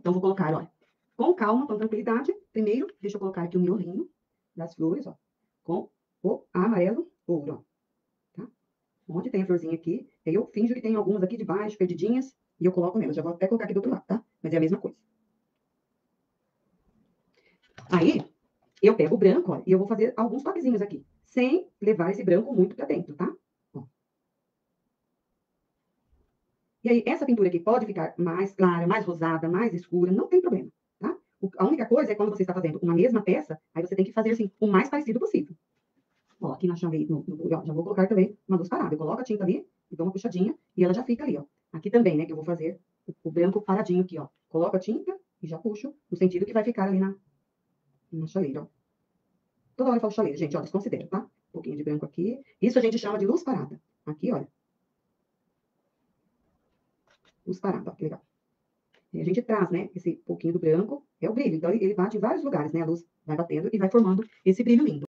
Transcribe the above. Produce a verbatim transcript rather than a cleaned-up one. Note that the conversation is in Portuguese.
Então, vou colocar, olha, com calma, com tranquilidade. Primeiro, deixa eu colocar aqui o miolinho das flores, ó, com o amarelo ouro, ó, tá? Onde tem a florzinha aqui, aí eu finjo que tem algumas aqui de baixo, perdidinhas, e eu coloco nelas. Já vou até colocar aqui do outro lado, tá? Mas é a mesma coisa. Aí, eu pego o branco, ó, e eu vou fazer alguns toquezinhos aqui, sem levar esse branco muito pra dentro, tá? Ó. E aí, essa pintura aqui pode ficar mais clara, mais rosada, mais escura, não tem problema, tá? O, a única coisa é quando você está fazendo uma mesma peça, aí você tem que fazer, assim, o mais parecido possível. Ó, aqui na chave, no, no, ó, já vou colocar também uma luz parada. Eu coloco a tinta ali, e dou uma puxadinha, e ela já fica ali, ó. Aqui também, né, que eu vou fazer o, o branco paradinho aqui, ó. Coloco a tinta e já puxo, no sentido que vai ficar ali na, na chaleira, ó. Toda hora eu falo chaleira, gente, ó, desconsidera, tá? Um pouquinho de branco aqui. Isso a gente chama de luz parada. Aqui, olha. Luz parada, ó, que legal. E a gente traz, né, esse pouquinho do branco, é o brilho. Então, ele, ele bate em vários lugares, né? A luz vai batendo e vai formando esse brilho lindo.